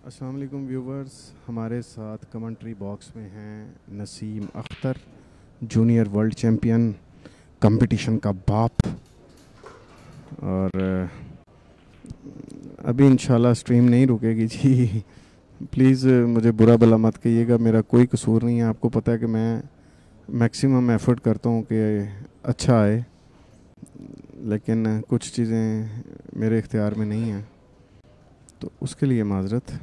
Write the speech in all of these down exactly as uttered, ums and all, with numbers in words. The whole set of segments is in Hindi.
अस्सलाम वालेकुम व्यूवर्स। हमारे साथ कमेंट्री बॉक्स में हैं Naseem Akhtar, junior world champion, competition का बाप। और अभी इंशाल्लाह स्ट्रीम नहीं रुकेगी जी। प्लीज़ मुझे बुरा भला मत कहिएगा, मेरा कोई कसूर नहीं है। आपको पता है कि मैं मैक्सिमम एफ़र्ट करता हूँ कि अच्छा आए, लेकिन कुछ चीज़ें मेरे इख्तियार में नहीं हैं, तो उसके लिए माज़रत।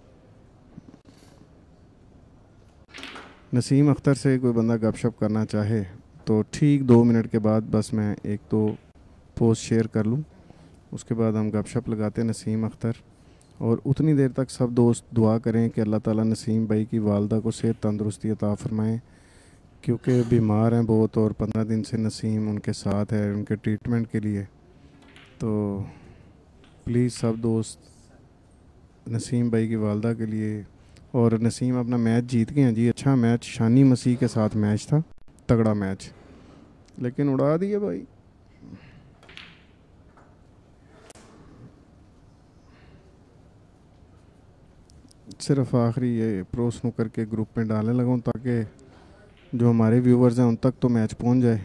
नसीम अख्तर से कोई बंदा गपशप करना चाहे तो ठीक दो मिनट के बाद बस मैं एक तो पोस्ट शेयर कर लूँ, उसके बाद हम गपशप लगाते हैं नसीम अख्तर। और उतनी देर तक सब दोस्त दुआ करें कि अल्लाह ताला नसीम भाई की वालदा को सेहत तंदुरुस्ती अता फ़रमाएँ, क्योंकि बीमार हैं बहुत और पंद्रह दिन से नसीम उनके साथ है उनके ट्रीटमेंट के लिए। तो प्लीज़ सब दोस्त नसीम भाई की वालदा के लिए। और नसीम अपना मैच जीत गए हैं जी। अच्छा मैच, शानी मसीह के साथ मैच था, तगड़ा मैच, लेकिन उड़ा दिए भाई। सिर्फ आखिरी ये प्रो स्नूकर के ग्रुप में डालने लगा हूँ ताकि जो हमारे व्यूवर्स हैं उन तक तो मैच पहुँच जाए।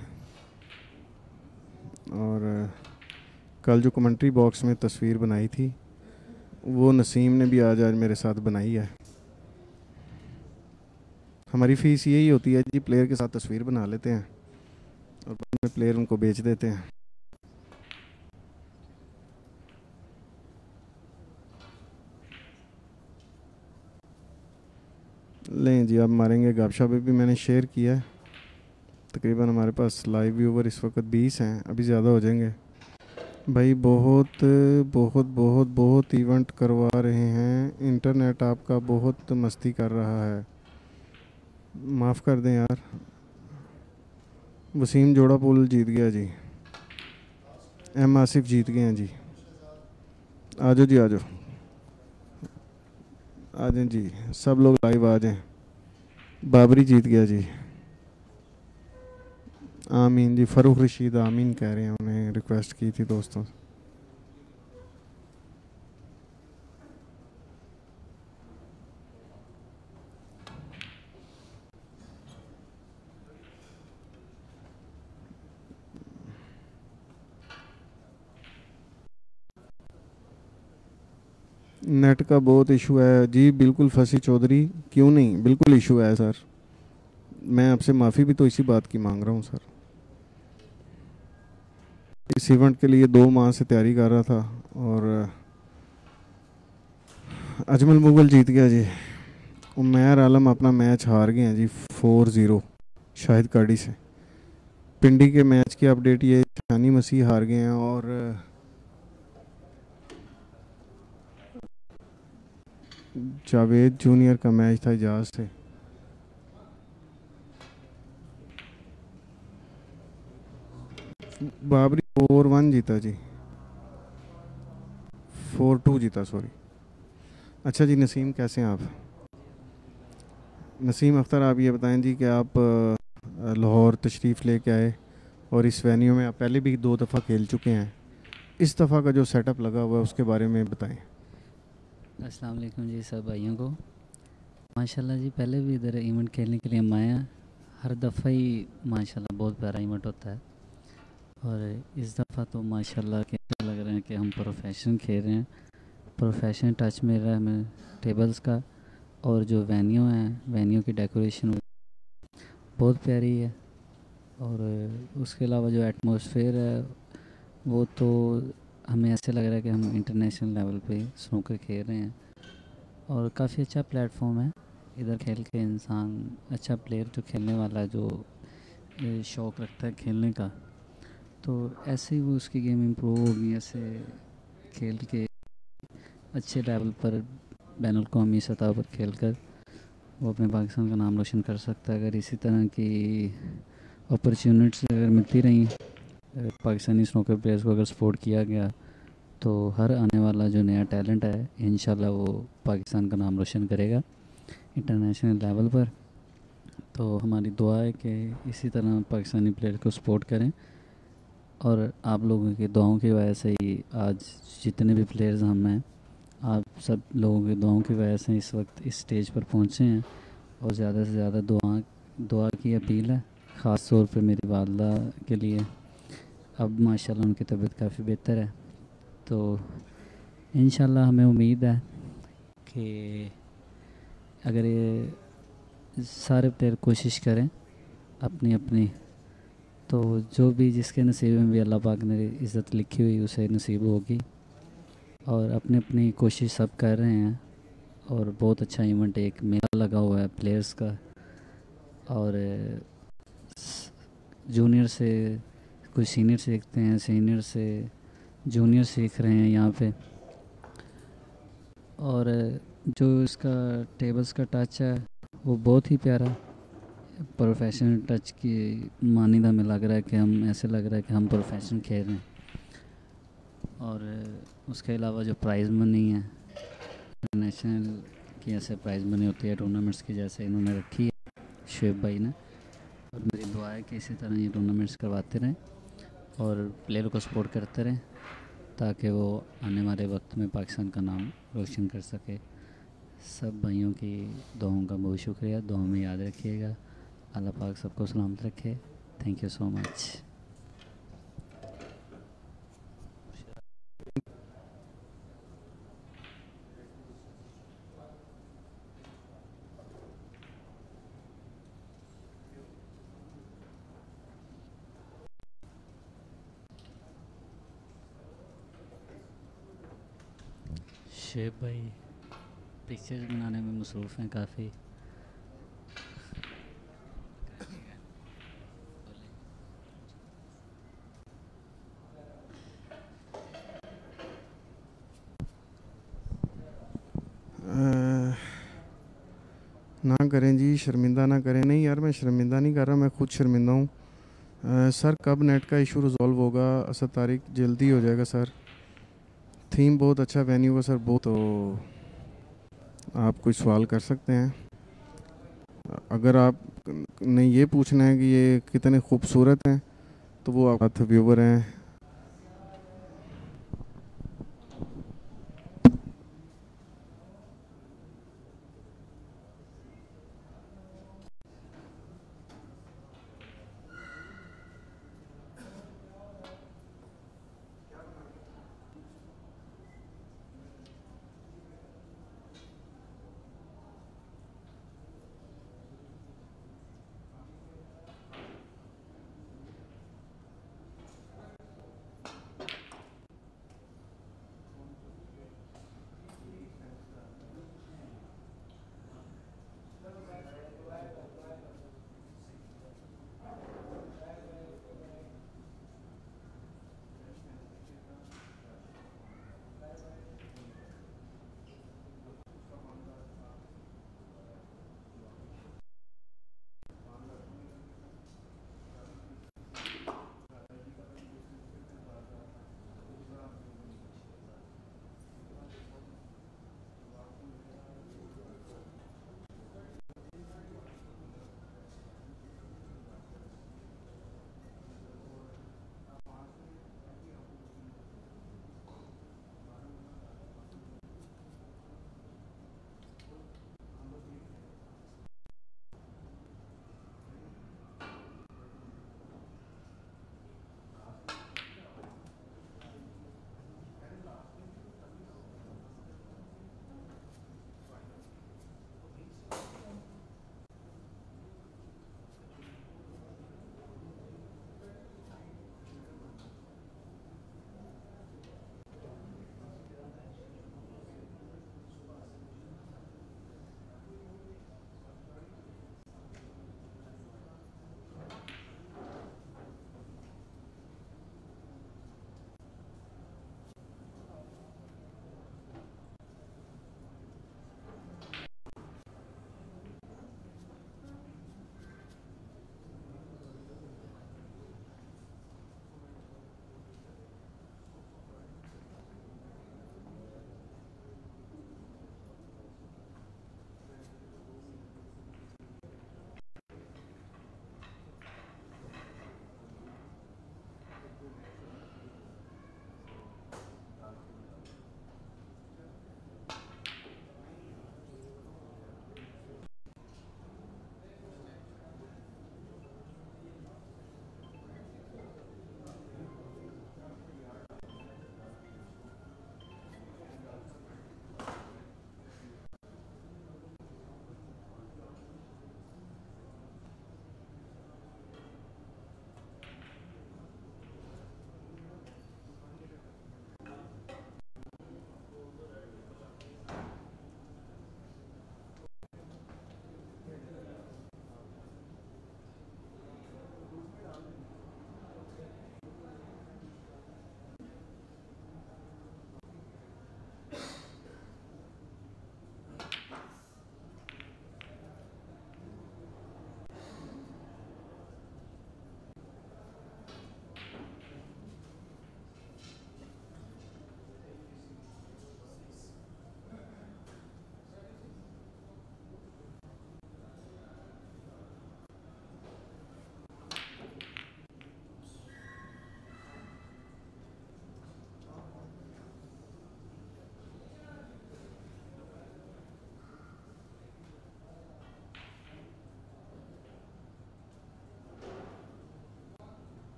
और कल जो कमेंट्री बॉक्स में तस्वीर बनाई थी वो नसीम ने भी आज आज मेरे साथ बनाई है। हमारी फ़ीस यही होती है जी, प्लेयर के साथ तस्वीर बना लेते हैं और बाद में प्लेयर उनको बेच देते हैं। लें जी, अब मारेंगे गपशप। भी मैंने शेयर किया है। तकरीबन हमारे पास लाइव व्यूवर इस वक्त बीस हैं, अभी ज़्यादा हो जाएंगे भाई। बहुत बहुत बहुत बहुत इवेंट करवा रहे हैं, इंटरनेट आपका बहुत मस्ती कर रहा है, माफ़ कर दें यार। वसीम जोड़ा पुल जीत गया जी, एम आसिफ जीत गए हैं जी। आ जाओ जी, आ जाओ, आ जाएं जी, सब लोग लाइव आ जाएं। बाबरी जीत गया जी, आमीन जी। फ़रूख रशीद आमीन कह रहे हैं, उन्हें रिक्वेस्ट की थी दोस्तों। नेट का बहुत इशू है जी, बिल्कुल फंसी चौधरी। क्यों नहीं, बिल्कुल इशू है सर। मैं आपसे माफ़ी भी तो इसी बात की मांग रहा हूँ सर। इस इवेंट के लिए दो माह से तैयारी कर रहा था और अजमल मुगल जीत गया जी। उमैर आलम अपना मैच हार गए हैं जी फोर ज़ीरो शाहिद कार्डी से। पिंडी के मैच की अपडेट ये, शानी मसीह हार गए हैं और जावेद जूनियर का मैच था इजाज से। बाबरी फोर वन जीता जी, फोर टू जीता सॉरी। अच्छा जी नसीम, कैसे हैं आप? नसीम अख्तर, आप ये बताएं जी कि आप लाहौर तशरीफ़ लेके आए और इस वेन्यू में आप पहले भी दो दफ़ा खेल चुके हैं, इस दफ़ा का जो सेटअप लगा हुआ है उसके बारे में बताएं। अस्सलाम वालेकुम जी सब भाइयों को। माशाल्लाह जी, पहले भी इधर इवेंट खेलने के लिए हम आए हैं, हर दफ़ा ही माशाल्लाह बहुत प्यारा इवेंट होता है। और इस दफ़ा तो माशाल्लाह कैसा लग रहा है कि हम प्रोफेशनल खेल रहे हैं, प्रोफेशनल टच मिल रहा है हमें टेबल्स का। और जो वेन्यू है, वेन्यू की डेकोरेशन बहुत प्यारी है। और उसके अलावा जो एटमॉस्फेयर है वो तो हमें ऐसे लग रहा है कि हम इंटरनेशनल लेवल पे स्नूकर खेल रहे हैं। और काफ़ी अच्छा प्लेटफॉर्म है, इधर खेल के इंसान अच्छा प्लेयर जो खेलने वाला है, जो शौक़ रखता है खेलने का, तो ऐसे ही वो उसकी गेम इम्प्रूव होगी। ऐसे खेल के अच्छे लेवल पर बैनुल अवी सतह पर खेल कर वो अपने पाकिस्तान का नाम रोशन कर सकता है। अगर इसी तरह की अपॉर्चुनिटीज अगर मिलती रही पाकिस्तानी स्नूकर प्लेयर्स को, अगर सपोर्ट किया गया, तो हर आने वाला जो नया टैलेंट है इंशाल्लाह वो पाकिस्तान का नाम रोशन करेगा इंटरनेशनल लेवल पर। तो हमारी दुआ है कि इसी तरह पाकिस्तानी प्लेयर को सपोर्ट करें। और आप लोगों की दुआओं की वजह से ही आज जितने भी प्लेयर्स हम हैं, आप सब लोगों की दुआओं की वजह से इस वक्त इस स्टेज पर पहुँचे हैं, और ज़्यादा से ज़्यादा दुआ दुआ की अपील है, ख़ास तौर पे मेरी वालदा के लिए। अब माशाल्लाह उनकी तबीयत काफ़ी बेहतर है, तो इंशाल्लाह हमें उम्मीद है कि अगर ये सारे प्लेयर कोशिश करें अपनी अपनी, तो जो भी जिसके नसीब में भी अल्लाह पाक ने इज़्ज़त लिखी हुई उसे नसीब होगी। और अपनी अपनी कोशिश सब कर रहे हैं, और बहुत अच्छा इवेंट, एक मेला लगा हुआ है प्लेयर्स का, और जूनियर से कुछ सीनियर सीखते हैं, सीनियर से जूनियर सीख रहे हैं यहाँ पे। और जो इसका टेबल्स का टच है वो बहुत ही प्यारा प्रोफेशनल टच की मानीदा में लग रहा है कि हम ऐसे लग रहा है कि हम प्रोफेशनल खेल रहे हैं। और उसके अलावा जो प्राइज़ मनी है इंटरनेशनल की, ऐसे प्राइज़ मनी होती है टूर्नामेंट्स की, जैसे इन्होंने रखी है शुएब भाई ने। और मेरी दुआ है कि इसी तरह ये टूर्नामेंट्स करवाते रहें और प्लेयर को सपोर्ट करते रहें, ताकि वो आने वाले वक्त में पाकिस्तान का नाम रोशन कर सके। सब भाइयों की दुआओं का बहुत शुक्रिया, दुआओं में याद रखिएगा। अल्लाह पाक सबको सलामत रखे। Thank you so much. शेब भाई पिक्चर्स बनाने में मसरूफ़ हैं काफ़ी। ना करें जी, शर्मिंदा ना करें। नहीं यार, मैं शर्मिंदा नहीं कर रहा, मैं खुद शर्मिंदा हूँ। सर कब नेट का इशू रिजॉल्व होगा? असद तारिक, जल्दी हो जाएगा सर। थीम बहुत अच्छा, वेन्यू का सर बहुत, तो आप कोई सवाल कर सकते हैं। अगर आप ने ये पूछना है कि ये कितने खूबसूरत हैं, तो वो आप व्यूवर हैं।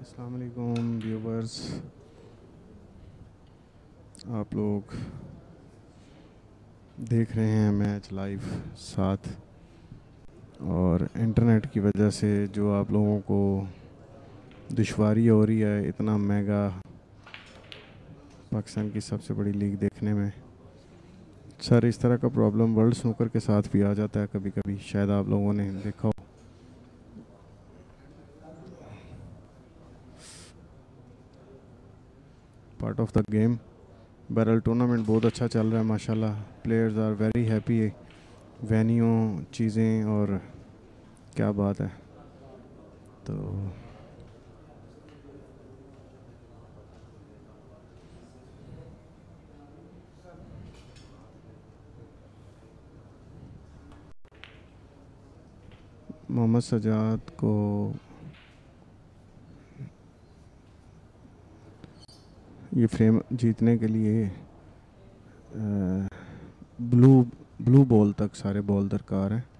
अस्सलाम वालेकुम व्यूवर्स, आप लोग देख रहे हैं मैच लाइव साथ, और इंटरनेट की वजह से जो आप लोगों को दुश्वारी हो रही है इतना महंगा पाकिस्तान की सबसे बड़ी लीग देखने में। सर, इस तरह का प्रॉब्लम वर्ल्ड स्नूकर के साथ भी आ जाता है कभी कभी, शायद आप लोगों ने देखा हो। Part of the game. बहरहाल टूर्नामेंट बहुत अच्छा चल रहा है माशाल्लाह, players are very happy, venue चीज़ें, और क्या बात है। तो मोहम्मद सजाद को ये फ्रेम जीतने के लिए ब्लू ब्लू बॉल तक सारे बॉल दरकार हैं।